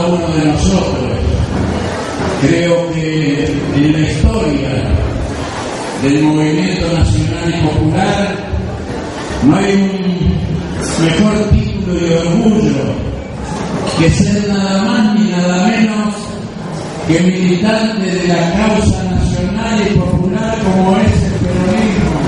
cada uno de nosotros. Creo que en la historia del movimiento nacional y popular no hay un mejor título de orgullo que ser nada más ni nada menos que militante de la causa nacional y popular como es el peronismo.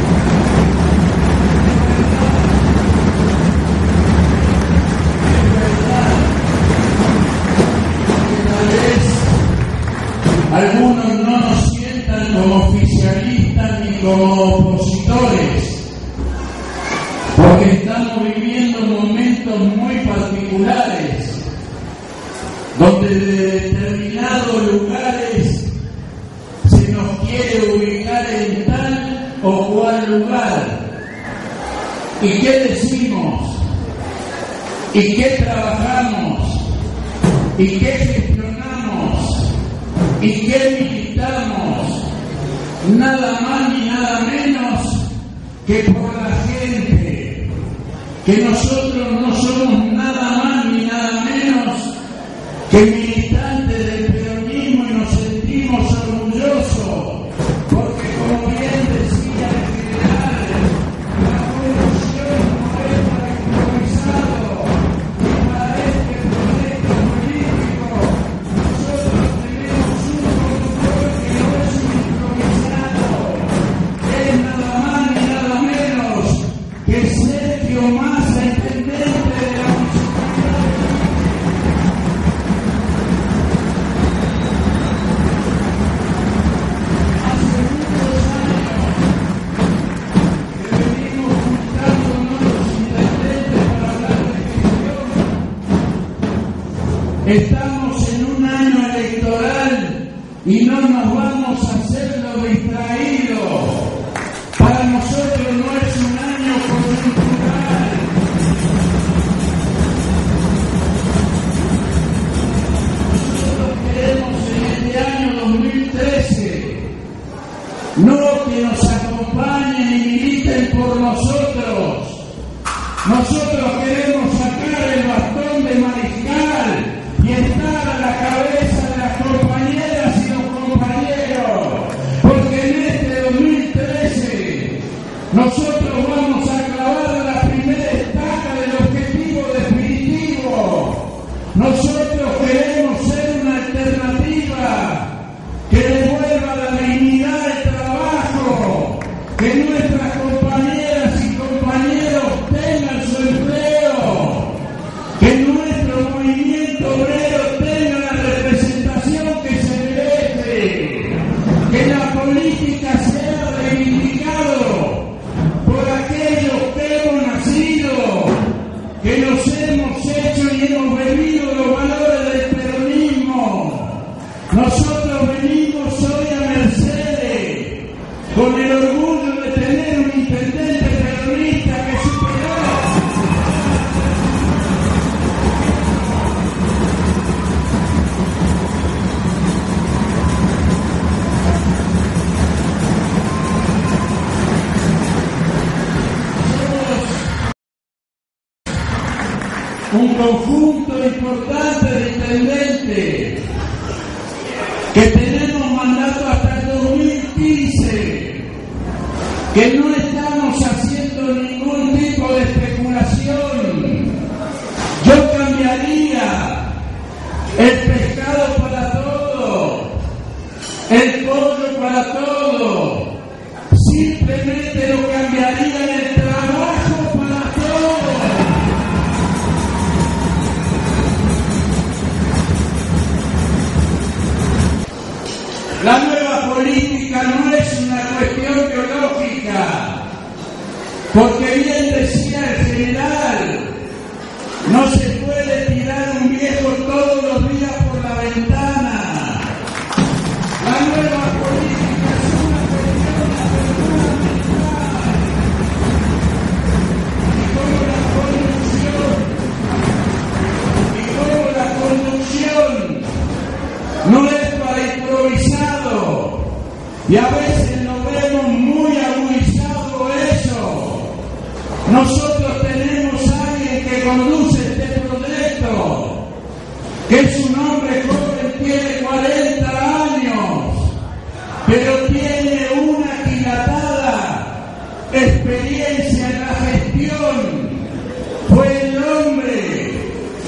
Algunos no nos sientan como oficialistas ni como opositores, porque estamos viviendo momentos muy particulares, donde de determinados lugares se nos quiere ubicar en tal o cual lugar. ¿Y qué decimos? ¿Y qué trabajamos? ¿Y qué gestionamos? ¿Y qué militamos? Nada más ni nada menos que por la gente, que nosotros no somos nada más ni nada menos que militantes del peronismo y nos sentimos orgullosos, porque como bien decía el general, la corrupción no es para improvisado, ni para este proyecto político. Nosotros tenemos un control que no es un improvisado, es nada más ni nada menos que Sergio Massa, intendente de la municipalidad. Estamos en un año electoral y no nos vamos a hacer los distraídos. Para nosotros no es un año coyuntural. Nosotros queremos en este año 2013 no que nos acompañen y militen por nosotros. Nosotros queremos sacar el bastón de mariscal y estar a la cabeza de las compañeras y los compañeros, porque en este 2013 nosotros vamos a clavar la primera estaca del objetivo definitivo. Nosotros queremos ser una alternativa que devuelva la dignidad del trabajo, que nuestras compañeras y compañeros tengan su empleo, que nuestro movimiento obrero tenga la representación que se merece, que la política sea reivindicado por aquellos que hemos nacido, que nos hemos hecho y hemos bebido los valores del peronismo. Nosotros venimos hoy a Mercedes con el orgullo de tener un intendente peronista que superó. Un conjunto importante de intendentes que tenemos mandato hasta el 2015, que no estamos haciendo ningún tipo de especulación. Yo cambiaría el pescado para todo, el pollo para todo, simplemente lo cambiaría en el trabajo para todo. La nueva política no es una cuestión biológica, porque bien decía el general, no se puede tirar un viejo todos los días por la ventana. La nueva política es una cuestión mental. Y como la conducción no es para improvisado, y a veces nos vemos muy agudizado eso. Nosotros tenemos a alguien que conduce este proyecto, que es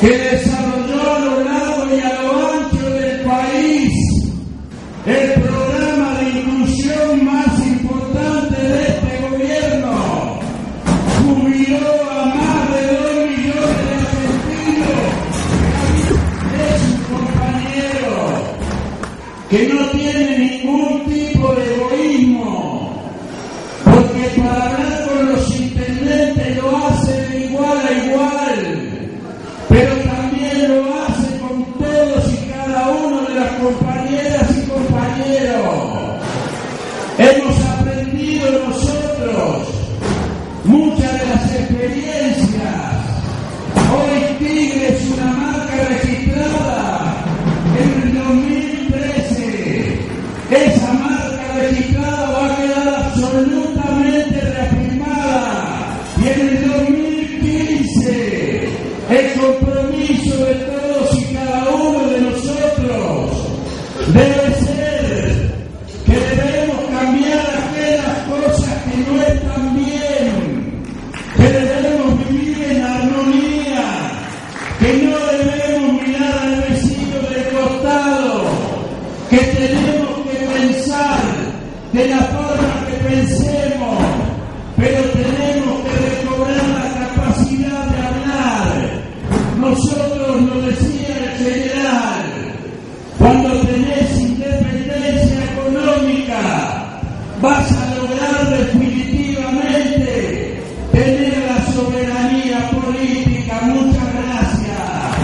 que desarrolló a lo largo y a lo ancho del país el programa de inclusión más importante de este gobierno, jubiló a más de 2 millones de argentinos. Es un compañero que no tiene ningún tipo de egoísmo, porque para hablar con los intendentes lo hace de igual a igual, pero también lo hace con todos y cada uno de las compañeras y compañeros. Hemos aprendido nosotros muchas de las experiencias. Hoy Tigre es una marca registrada en el 2013. Esa marca registrada va a quedar absolutamente reafirmada. Y en el 2015 el compromiso de todos y cada uno de nosotros debe ser que debemos cambiar aquellas cosas que no están bien, que debemos vivir en armonía, que no debemos mirar al vecino del costado, que tenemos que pensar de la forma que pensemos, pero tenemos que recobrar la capacidad de hablar. Nosotros, lo decía el general, cuando tenés independencia económica, vas a lograr definitivamente tener la soberanía política. Muchas gracias.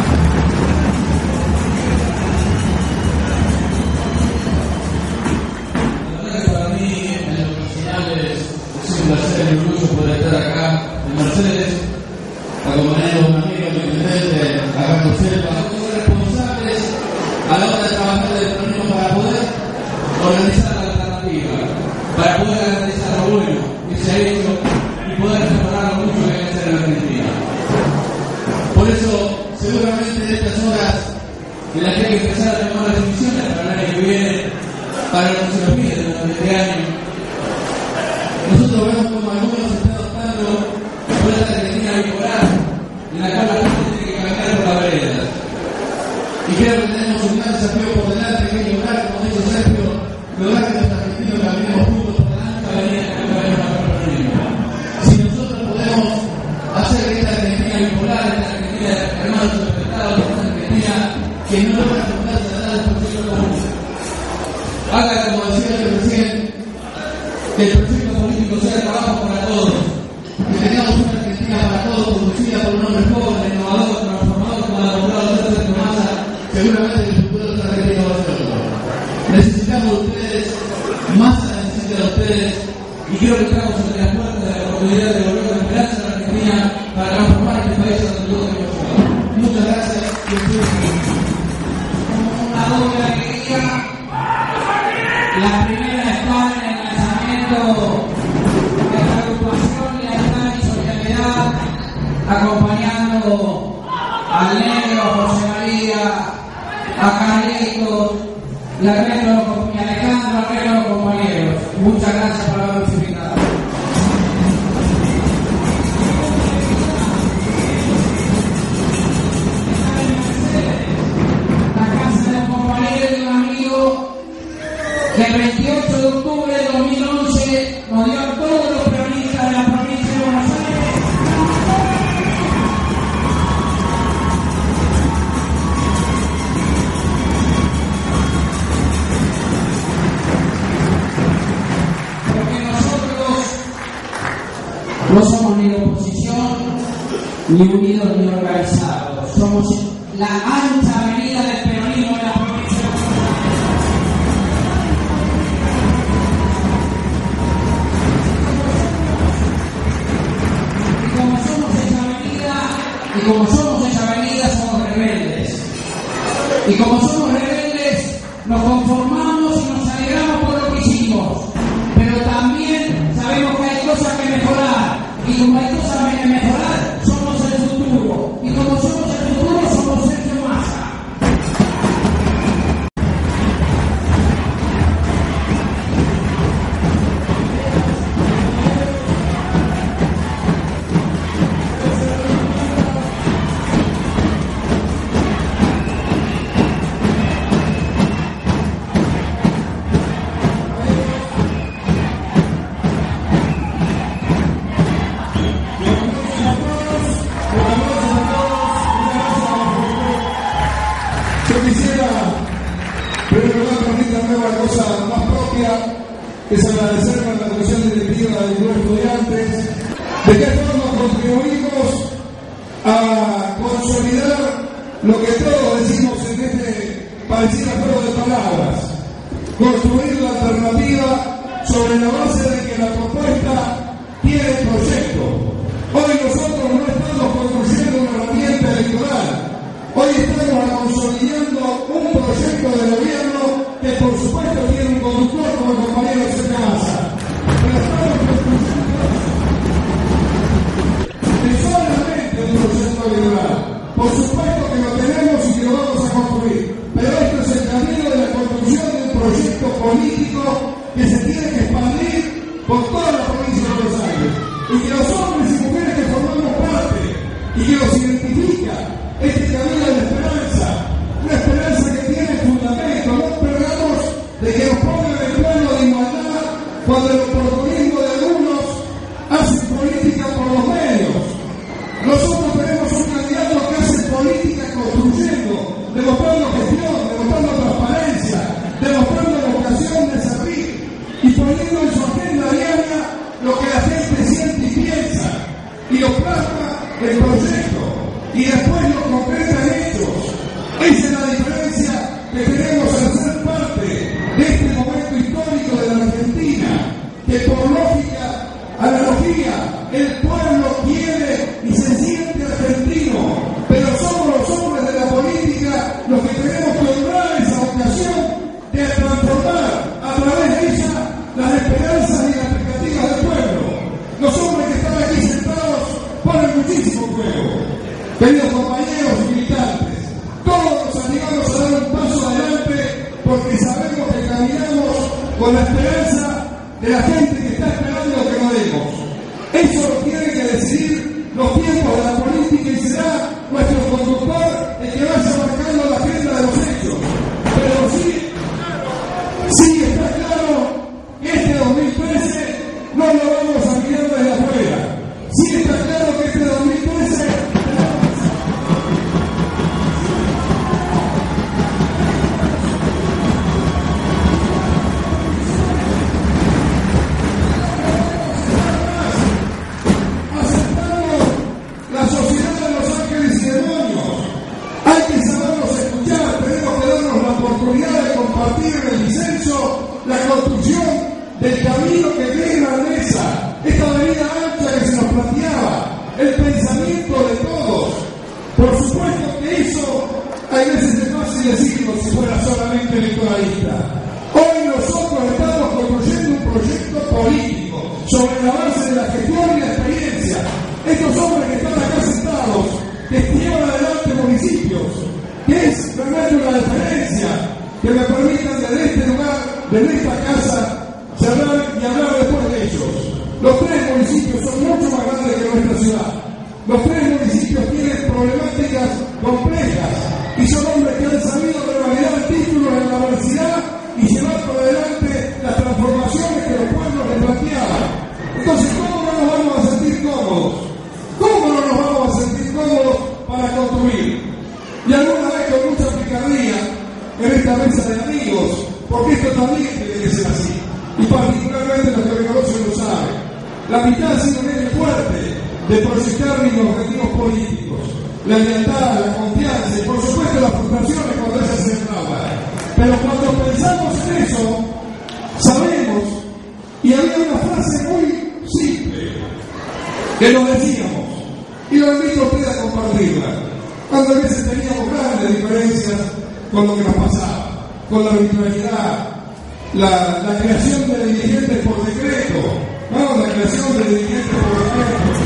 Para mí, en lo personal, es un placer y un orgullo poder estar acá en Mercedes, acompañando a un amigo, el intendente, acá en Mercedes, para ser responsables a la hora de trabajar del peronismo para poder organizar la alternativa, para poder garantizar lo bueno que se ha hecho y poder mejorar lo mucho que hay que hacer en la Argentina. Por eso, seguramente en estas horas en las que hay que empezar a tomar las decisiones para el año que viene, para lo que se nos pide durante este año, nosotros vemos como algunos están adoptando por esta Argentina bipolar, en la cual la gente tiene que caminar por las veredas. Y creo que tenemos un gran desafío por delante, que hay que lograr, como dice Sergio, lograr que los argentinos caminemos juntos por delante para venir a cambiar una peronismo. Si nosotros podemos hacer que esta Argentina bipolar, esta Argentina de hermanos respetados, esta Argentina que no logra juntarse a nada del proyecto común, haga, como decía el presidente, que el proyecto político sea trabajo para todos, que tengamos una Argentina para todos, conducida por un hombre joven, innovador, transformador, como la doctora Sergio Massa. Seguramente el futuro de esta Argentina va a ser otro. Necesitamos de ustedes, Massa necesita de ustedes, y creo que estamos entre las puertas de la oportunidad de volver a esperanza a la Argentina para transformar este país ante todo el mundo. Muchas gracias y una doble alegría. La primera está en el lanzamiento de la agrupación y la está en solidaridad, acompañando al negro, a José María, a Carlitos y al Alejandro, al resto de los compañeros. Muchas gracias por habernos invitado. La casa de un compañero y un amigo que el 28 de octubre de 2011 nos dio a todos los peronistas de la provincia de Buenos Aires. Porque nosotros no somos ni de oposición, ni unidos ni organizados. Somos la ancha avenida del peronismo de la provincia de Buenos Aires. Y como somos esa avenida, somos rebeldes. Y como somos rebeldes, nos conformamos y nos alegramos por lo que hicimos. Pero también sabemos que hay cosas que mejorar. Y como hay cosas que mejorar, somos el futuro. Y como somos el futuro, somos Sergio Massa. es agradecerle a la Comisión Directiva de los Estudiantes de qué forma contribuimos a consolidar lo que todos decimos en este parecido juego de palabras, construir la alternativa sobre la base de que la propuesta tiene proyecto. Hoy nosotros no estamos construyendo una herramienta electoral, hoy estamos consolidando un proyecto de gobierno que por supuesto tiene un conductor como el compañero Sergio Massa. Pero estamos construyendo solamente un proyecto electoral. Por supuesto que lo tenemos y que lo vamos a construir, pero esto es el camino de la construcción de un proyecto político que se tiene que expandir por toda la provincia de Buenos Aires, y que los hombres y mujeres que formamos parte y que los identifica este camino de la esperanza, una esperanza que tiene fundamento. No esperamos de que nos pongan en plano de igualdad cuando el oportunismo de algunos hace política por los medios. Nosotros tenemos un candidato que hace política construyendo, demostrando gestión, demostrando transparencia, demostrando vocación de servir y poniendo en su agenda diaria lo que la gente siente y piensa, y lo plasma en proyecto y después lo concreta en hechos. Esa es la diferencia que tenemos al ser parte de este momento histórico de la Argentina, que por lógica, analogía, el pueblo quiere y se siente argentino, pero somos los hombres de la política los que tenemos que honrar esa vocación de transformar a través de ella las esperanzas y las expectativas del pueblo. Los hombres que están aquí sentados ponen muchísimo fuego. Queridos compañeros y militantes, todos nos animamos a dar un paso adelante porque sabemos que caminamos con la esperanza de la gente que está esperando lo que no demos. Eso lo tiene que decidir los tiempos de la política y será nuestro conductor el que vaya marcando la agenda de los hechos. Pero sí está claro que este 2013 no lo vamos a mirar desde afuera. Sí está claro que este 2013 el disenso, la construcción del camino que dé grandeza, esta avenida ancha que se nos planteaba, el pensamiento de todos. Por supuesto que eso hay veces es fácil decirlo si fuera solamente electoralista. Hoy nosotros estamos construyendo un proyecto político sobre la base de la gestión y la experiencia. Estos hombres que están acá sentados, que llevan adelante municipios, que es realmente una diferencia, que me permitan desde este lugar, desde esta casa, cerrar y hablar después de ellos. Los tres municipios son mucho más grandes que nuestra ciudad. Los tres municipios tienen problemáticas complejas y son hombres que han sabido revalidar títulos en la universidad y llevar por adelante las transformaciones que los pueblos les planteaban. Entonces, ¿cómo no nos vamos a sentir cómodos? ¿Cómo no nos vamos a sentir cómodos para construir? Y alguna vez con mucha picardía en esta mesa de amigos, porque esto también tiene que ser así, y particularmente los que me conocen lo saben. La mitad ha sido un eje fuerte de proyectar mis objetivos políticos, la lealtad, la confianza y por supuesto las frustraciones cuando ellas se entraban. Pero cuando pensamos en eso, sabemos, y había una frase muy simple que nos decíamos, y lo invito a usted a compartirla, cuando a veces teníamos grandes diferencias con lo que nos pasaba, con la arbitrariedad, la creación de dirigentes por decreto, ¿no? La creación de dirigentes por decreto.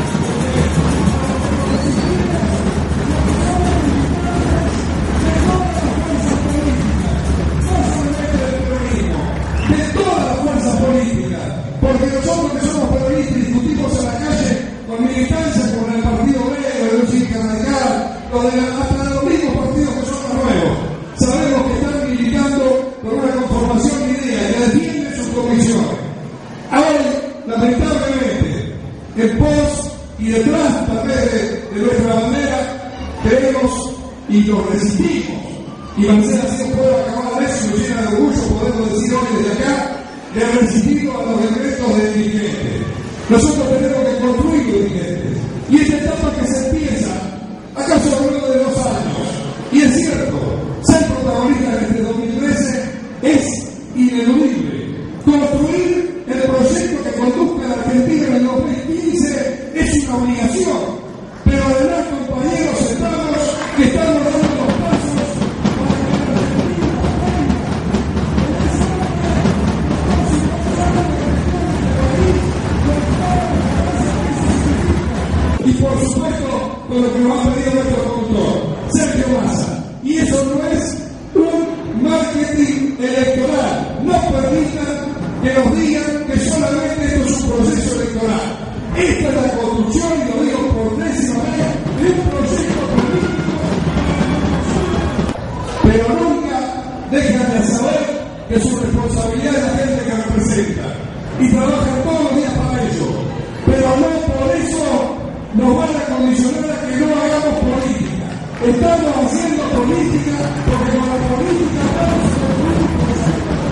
De todas las fuerzas políticas, porque nosotros que somos peronistas discutimos en la calle con militancia, con el Partido Obrero, el Cívica Radical, hasta los mismos partidos que son los nuevos. Sabemos que están militando por una conformación de idea que defiende sus convicciones. Ahora, lamentablemente, en pos y detrás tal vez de nuestra bandera, queremos y nos resistimos. Y Marcela así puede acabar de eso y nos llena de orgullo, podemos decir hoy desde acá, de resistido a los decretos de dirigentes. Nosotros tenemos que construir dirigentes. Y esta etapa que se empieza, acaso luego de 2 años, y es cierto, ser protagonista en este 2013 es ineludible. Construir el proyecto que conduzca a la Argentina en el 2015 es una obligación, pero además, compañeros, estamos dando los pasos y por supuesto con lo que nos ha pedido nuestro conductor, Sergio Massa. Y eso no es un marketing electoral. No permitan que nos digan que solamente esto es un proceso electoral. Esta es la construcción, y lo digo por 10ª vez, de un proyecto político. Pero nunca dejan de saber que su responsabilidad es la gente que representa. Y trabajan todos los días para ello. Pero no por eso nos van a condicionar a que no hagamos política. Estamos haciendo política porque con la política vamos a construir un proyecto.